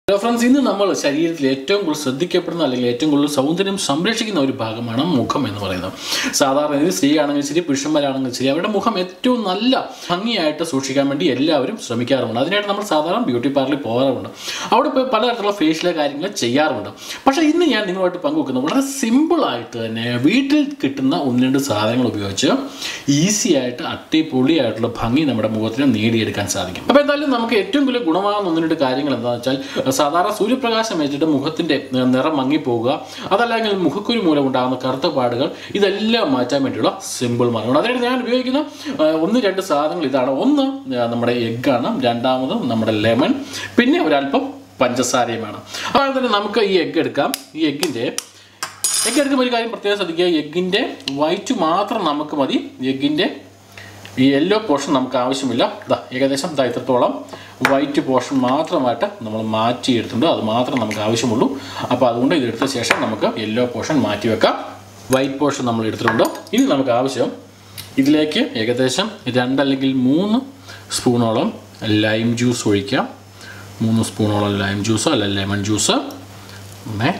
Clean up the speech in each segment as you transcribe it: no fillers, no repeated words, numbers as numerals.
Friends, ഇന്ന് നമ്മൾ ശരീരത്തിൽ ഏറ്റവും കൂടുതൽ ശ്രദ്ധിക്കപ്പെടുന്ന അല്ലെങ്കിൽ ഏറ്റവും കൂടുതൽ സൗന്ദര്യം സംരക്ഷിക്കുന്ന ഒരു ഭാഗമാണ് മുഖം എന്ന് പറയുന്നത്. സാധാരണ ഇതിൽ സ്ത്രീ ആണെങ്കിൽ ശരി, പുരുഷന്മാരാണെങ്കിൽ ശരി, അവരുടെ മുഖം ഏറ്റവും നല്ല ഭംഗിയായിട്ട് സൂക്ഷിക്കാൻ വേണ്ടി എല്ലാവരും ശ്രമിക്കാറുണ്ട്. അതിനായിട്ട് നമ്മൾ സാധാരണ ബ്യൂട്ടി പാർലറിൽ പോകാറുണ്ട്. അവിടെ പോയി പലതരത്തിലുള്ള ഫേഷ്യൽ കാര്യങ്ങൾ ചെയ്യാറുണ്ട്. പക്ഷേ ഇന്ന് ഞാൻ നിങ്ങളുമായിട്ട് പങ്കുവെക്കുന്നത് വളരെ സിമ്പിളായിട്ട് തന്നെ വീട്ടിൽ കിട്ടുന്ന ഒന്ന് രണ്ട് സാധനങ്ങൾ ഉപയോഗിച്ച് ഈസി ആയിട്ട് അടിപൊളിയായിട്ടുള്ള ഭംഗി നമ്മുടെ മുഖത്തിന് നേടിയെടുക്കാൻ സാധിക്കും. അപ്പോൾ എന്തായാലും നമുക്ക് ഏറ്റവും കൂടുതൽ ഗുണമാകുന്ന ഒന്ന് രണ്ട് കാര്യങ്ങൾ എന്താണെന്ന് വെച്ചാൽ, സാധാരണ സൂര്യപ്രകാശം വെച്ചിട്ട് മുഖത്തിൻ്റെ നിറം മങ്ങിപ്പോവുക, അതല്ലെങ്കിൽ മുഖക്കുരു മൂലം ഉണ്ടാകുന്ന കറുത്ത പാടുകൾ, ഇതെല്ലാം മാറ്റാൻ വേണ്ടിയുള്ള സിമ്പിൾ മാർഗ്ഗമാണ്. അതിനായിട്ട് ഞാൻ ഉപയോഗിക്കുന്ന ഒന്ന് രണ്ട് സാധനങ്ങൾ ഇതാണ്. ഒന്ന് നമ്മുടെ എഗ്ഗാണ്, രണ്ടാമത് നമ്മുടെ ലെമൺ, പിന്നെ ഒരല്പം പഞ്ചസാരയുമാണ്. അതുപോലെ തന്നെ നമുക്ക് ഈ എഗ്ഗ് എടുക്കാം. ഈ എഗ്ഗ് എടുക്കുമ്പോൾ ഒരു കാര്യം പ്രത്യേകം ശ്രദ്ധിക്കുക, എഗ്ഗിൻ്റെ വൈറ്റ് മാത്രം നമുക്ക് മതി. എഗ്ഗിൻ്റെ ഈ യെല്ലോ പോർഷൻ നമുക്ക് ആവശ്യമില്ല. ഏകദേശം ഇത്രത്തോളം വൈറ്റ് പോർഷൻ മാത്രമായിട്ട് നമ്മൾ മാറ്റിയെടുത്തിട്ടുണ്ട്. അത് മാത്രം നമുക്ക് ആവശ്യമുള്ളൂ. അപ്പോൾ അതുകൊണ്ട് ഇതെടുത്ത ശേഷം നമുക്ക് യെല്ലോ പോർഷൻ മാറ്റി വെക്കാം. വൈറ്റ് പോർഷൻ നമ്മൾ എടുത്തിട്ടുണ്ട്. ഇനി നമുക്ക് ആവശ്യം ഇതിലേക്ക് ഏകദേശം 2 അല്ലെങ്കിൽ 3 സ്പൂണോളം ലൈം ജ്യൂസ് ഒഴിക്കാം. 3 സ്പൂണോളം ലൈം ജ്യൂസ് അല്ല ലെമൺ ജ്യൂസ്. 1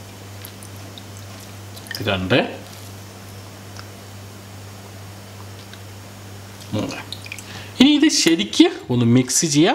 2 3. ഇനി ഇത് ശരിക്ക് ഒന്ന് മിക്സ് ചെയ്യാം.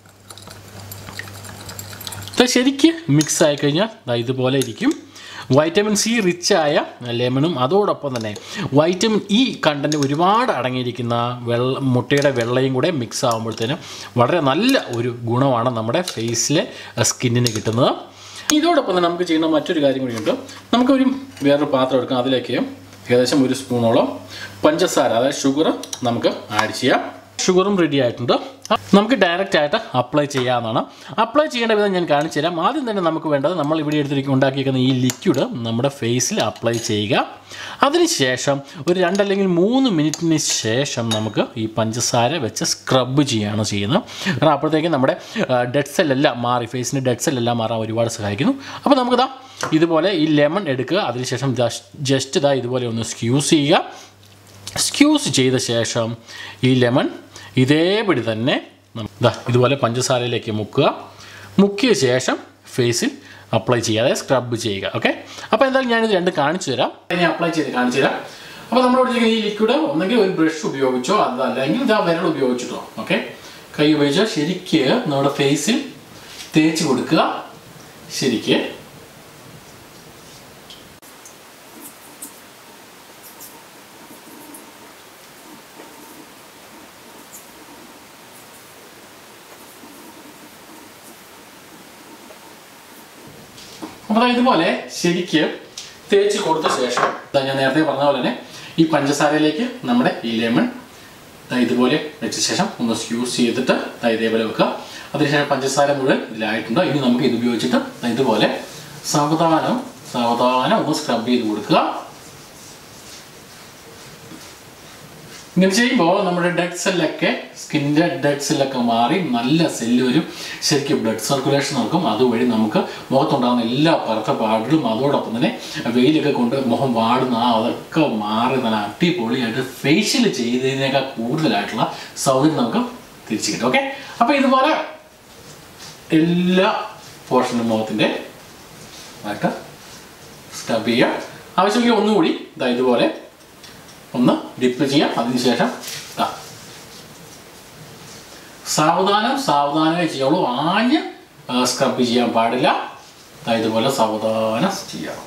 ശരിക്ക് മിക്സ് ആയി കഴിഞ്ഞാൽ ഇതുപോലെ ഇരിക്കും. വൈറ്റമിൻ സി റിച്ചായ ലെമണും അതോടൊപ്പം തന്നെ വൈറ്റമിൻ ഇ കണ്ടൻറ്റ് ഒരുപാട് അടങ്ങിയിരിക്കുന്ന മുട്ടയുടെ വെള്ളയും കൂടെ മിക്സ് ആകുമ്പോഴത്തേനും വളരെ നല്ല ഒരു ഗുണമാണ് നമ്മുടെ ഫേസിലെ സ്കിന്നിന് കിട്ടുന്നത്. ഇതോടൊപ്പം തന്നെ നമുക്ക് ചെയ്യുന്ന മറ്റൊരു കാര്യം കൂടിയുണ്ട്. നമുക്കൊരു വേറൊരു പാത്രം എടുക്കാം. അതിലേക്ക് ഏകദേശം 1 സ്പൂണോളം പഞ്ചസാര, അതായത് ഷുഗർ നമുക്ക് ആഡ് ചെയ്യാം. ഷുഗറും റെഡി ആയിട്ടുണ്ട്. നമുക്ക് ഡയറക്റ്റ് ആയിട്ട് അപ്ലൈ ചെയ്യാവുന്നതാണ്. അപ്ലൈ ചെയ്യേണ്ട വിധം ഞാൻ കാണിച്ചു തരാം. ആദ്യം തന്നെ നമുക്ക് വേണ്ടത് നമ്മൾ ഇവിടെ ഉണ്ടാക്കിയിരിക്കുന്ന ഈ ലിക്വിഡ് നമ്മുടെ ഫേസിൽ അപ്ലൈ ചെയ്യുക. അതിനുശേഷം ഒരു 2 അല്ലെങ്കിൽ 3 മിനിറ്റിന് ശേഷം നമുക്ക് ഈ പഞ്ചസാര വെച്ച് സ്ക്രബ് ചെയ്യുകയാണ് ചെയ്യുന്നത്. കാരണം അപ്പോഴത്തേക്കും നമ്മുടെ ഡെഡ് സെല്ലെല്ലാം മാറി, ഫേസിൻ്റെ ഡെഡ് സെല്ലെല്ലാം മാറാൻ ഒരുപാട് സഹായിക്കുന്നു. അപ്പോൾ നമുക്കിതാ ഇതുപോലെ ഈ ലെമൺ എടുക്കുക. അതിനുശേഷം ജസ്റ്റ് ഇതുപോലെ ഒന്ന് സ്ക്യൂസ് ചെയ്യുക. സ്ക്യൂസ് ചെയ്ത ശേഷം ഈ ലെമൺ ഇതേപടി തന്നെ ഇതുപോലെ പഞ്ചസാരയിലേക്ക് മുക്കിയ ശേഷം ഫേസിൽ അപ്ലൈ ചെയ്യുക, അതായത് സ്ക്രബ് ചെയ്യുക. ഓക്കെ, അപ്പോൾ എന്തായാലും ഞാനിത് രണ്ട് കാണിച്ചു തരാം. ഞാൻ അപ്ലൈ ചെയ്ത് കാണിച്ചു തരാം. അപ്പോൾ നമ്മൾ ഈ ലിക്വിഡ് ഒന്നെങ്കിൽ ഒരു ബ്രഷ് ഉപയോഗിച്ചോ അതല്ലെങ്കിൽ വിരൽ ഉപയോഗിച്ചിട്ടോ, ഓക്കെ, കൈ ഉപയോഗിച്ചോ ശരിക്ക് നമ്മുടെ ഫേസിൽ തേച്ച് കൊടുക്കുക. ശരിക്ക് അപ്പോൾ ഇതുപോലെ ശരിക്ക് തേച്ച് കൊടുത്ത ശേഷം ഞാൻ നേരത്തെ പറഞ്ഞ പോലെ തന്നെ ഈ പഞ്ചസാരയിലേക്ക് നമ്മുടെ ഈ ലെമൺ ഇതുപോലെ വെച്ച ശേഷം ഒന്ന് സ്ക്യൂസ് ചെയ്തിട്ട് ഇതേപോലെ വെക്കുക. അതിനുശേഷം പഞ്ചസാര മുഴുവൻ ഇതിലായിട്ടുണ്ട്. ഇനി നമുക്ക് ഇത് ഉപയോഗിച്ചിട്ട് ഇതുപോലെ സാവധാനം ഒന്ന് സ്ക്രബ് ചെയ്ത് കൊടുക്കുക. ഇങ്ങനെ ചെയ്യുമ്പോൾ നമ്മുടെ ഡെഡ് സെല്ലൊക്കെ, സ്കിന്നിൻ്റെ ഡെഡ് സെല്ലൊക്കെ മാറി നല്ല സെല്ല് വരും. ശരിക്കും ബ്ലഡ് സർക്കുലേഷൻ നടക്കും. അതുവഴി നമുക്ക് മുഖത്തുണ്ടാകുന്ന എല്ലാ കറുത്ത പാടുകളും അതോടൊപ്പം തന്നെ വെയിലൊക്കെ കൊണ്ട് മുഖം വാടുന്ന അതൊക്കെ മാറി നല്ല അടിപൊളിയായിട്ട് ഫേഷ്യൽ ചെയ്തതിനേക്കാൾ കൂടുതലായിട്ടുള്ള സൗകര്യം നമുക്ക് തിരിച്ചു കിട്ടും. ഓക്കെ, അപ്പോൾ ഇതുപോലെ എല്ലാ പോർഷനും മുഖത്തിൻ്റെ ആയിട്ട് സ്ക്രബ് ചെയ്യുക. ആവശ്യമെങ്കിൽ ഒന്നുകൂടി ഇതുപോലെ ഒന്ന് ഡിപ്പ് ചെയ്യാം. അതിനുശേഷം സാവധാനമേ ചെയ്യുള്ളൂ. ആഞ്ഞ് സ്ക്രബ് ചെയ്യാൻ പാടില്ല. ഇതുപോലെ സാവധാനം ചെയ്യാം.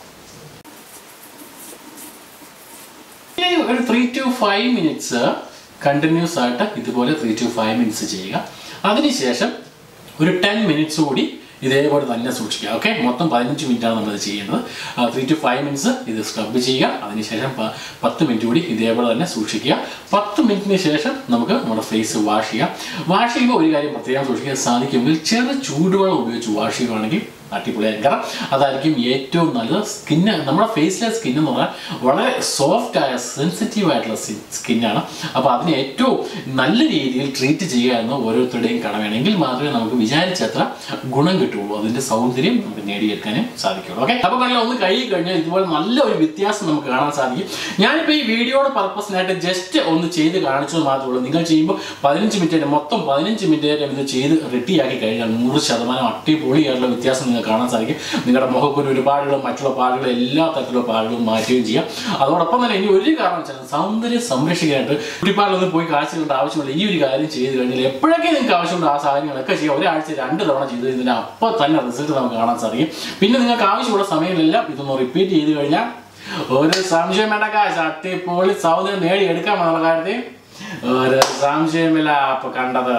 ഒരു 3 to 5 മിനിറ്റ്സ് കണ്ടിന്യൂസ് ആയിട്ട് ഇതുപോലെ 3 to 5 മിനിറ്റ്സ് ചെയ്യുക. അതിനുശേഷം ഒരു 10 മിനിറ്റ്സ് കൂടി ഇതേപോലെ തന്നെ സൂക്ഷിക്കുക. ഓക്കെ, മൊത്തം 15 മിനിറ്റാണ് നമ്മളത് ചെയ്യുന്നത്. 3 to 5 മിനിറ്റ്സ് ഇത് സ്ക്രബ് ചെയ്യുക. അതിനുശേഷം 10 മിനിറ്റ് കൂടി ഇതേപോലെ തന്നെ സൂക്ഷിക്കുക. 10 മിനിറ്റിന് ശേഷം നമുക്ക് നമ്മുടെ ഫേസ് വാഷ് ചെയ്യാം. വാഷ് ചെയ്യുമ്പോൾ ഒരു കാര്യം പ്രത്യേകം സൂക്ഷിക്കാൻ സാധിക്കുമെങ്കിൽ ചെറു ചൂടുവെള്ളം ഉപയോഗിച്ച് വാഷ് ചെയ്യുകയാണെങ്കിൽ അടിപൊളിയായിരിക്കും. കാരണം അതായിരിക്കും ഏറ്റവും നല്ലത്. സ്കിന്ന് നമ്മുടെ ഫേസിലെ സ്കിന്ന് എന്ന് പറഞ്ഞാൽ വളരെ സോഫ്റ്റായ സെൻസിറ്റീവായിട്ടുള്ള സ്കിന്നാണ്. അപ്പോൾ അതിനെ ഏറ്റവും നല്ല രീതിയിൽ ട്രീറ്റ് ചെയ്യുക എന്ന് ഓരോരുത്തരുടെയും കടമയാണെങ്കിൽ മാത്രമേ നമുക്ക് വിചാരിച്ചത്ര ഗുണം കിട്ടുള്ളൂ. അതിൻ്റെ സൗന്ദര്യം നമുക്ക് നേടിയെടുക്കാനും സാധിക്കുള്ളൂ. ഓക്കെ, അപ്പോൾ കണ്ടില്ല, ഒന്ന് കഴുകി കഴിഞ്ഞാൽ ഇതുപോലെ നല്ലൊരു വ്യത്യാസം നമുക്ക് കാണാൻ സാധിക്കും. ഞാനിപ്പോൾ ഈ വീഡിയോയുടെ പർപ്പസിനായിട്ട് ജസ്റ്റ് ഒന്ന് ചെയ്ത് കാണിച്ചത് മാത്രമേ ഉള്ളൂ. നിങ്ങൾ ചെയ്യുമ്പോൾ 15 മിനിറ്റ് മൊത്തം 15 മിനിറ്റ് നേരം ഇത് ചെയ്ത് റെഡിയാക്കി കഴിഞ്ഞാൽ 100% അടിപൊളിയായിട്ടുള്ള വ്യത്യാസം നിങ്ങൾക്ക് കാണാൻ സാധിക്കും. നിങ്ങളുടെ മുഖക്കൊരു ഒരുപാടുകളും മറ്റുള്ള പാടുകളും എല്ലാ തരത്തിലുള്ള പാടുകളും മാറ്റുകയും ചെയ്യാം. അതോടൊപ്പം തന്നെ ഇനി ഒരു കാരണം വെച്ചാൽ സൗന്ദര്യം സംരക്ഷിക്കാനായിട്ട് കുട്ടിപ്പാടിലൊന്നും പോയി കാഴ്ചകളുടെ ആവശ്യമില്ല. ഈ ഒരു കാര്യം ചെയ്ത് കഴിഞ്ഞാൽ എപ്പോഴൊക്കെ നിങ്ങൾക്ക് ആവശ്യമുണ്ട് ആ സാധനങ്ങളൊക്കെ ചെയ്യാം. ഒരാഴ്ച 2 തവണ ചെയ്ത് ഇതിന് അപ്പോൾ തന്നെ റിസൾട്ട് നമുക്ക് കാണാൻ സാധിക്കും. പിന്നെ നിങ്ങൾക്ക് ആവശ്യമുള്ള സമയങ്ങളിലെല്ലാം ഇതൊന്ന് റിപ്പീറ്റ് ചെയ്ത് കഴിഞ്ഞാൽ ഒരു സംശയം വേണ്ട, കാശ് അടിപൊളി സൗന്ദര്യം നേടിയെടുക്കാമെന്നുള്ള കാര്യത്തിൽ ഒരു സംശയമില്ല. അപ്പൊ കണ്ടത്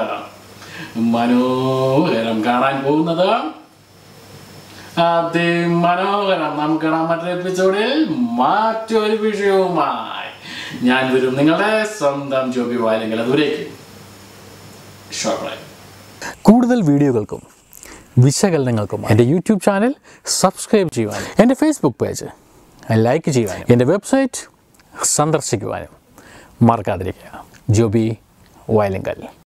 മനോഹരം, കാണാൻ പോകുന്നത് അതിമനോഹരം. നമുക്ക് കാണാൻ മറ്റൊരു എപ്പിസോഡിൽ മറ്റൊരു വിഷയവുമായി ഞാൻ വരും. നിങ്ങളുടെ സ്വന്തം ജോബി വായിലെങ്കിൽ അതുവരേക്ക് കൂടുതൽ വീഡിയോകൾക്കും വിശകലനങ്ങൾക്കും എൻ്റെ യൂട്യൂബ് ചാനൽ സബ്സ്ക്രൈബ് ചെയ്യുവാനും എൻ്റെ ഫേസ്ബുക്ക് പേജ് ലൈക്ക് ചെയ്യുവാനും എൻ്റെ വെബ്സൈറ്റ് സന്ദർശിക്കുവാനും മറക്കാതിരിക്കുക. ജോബി വയലിങ്കൽ.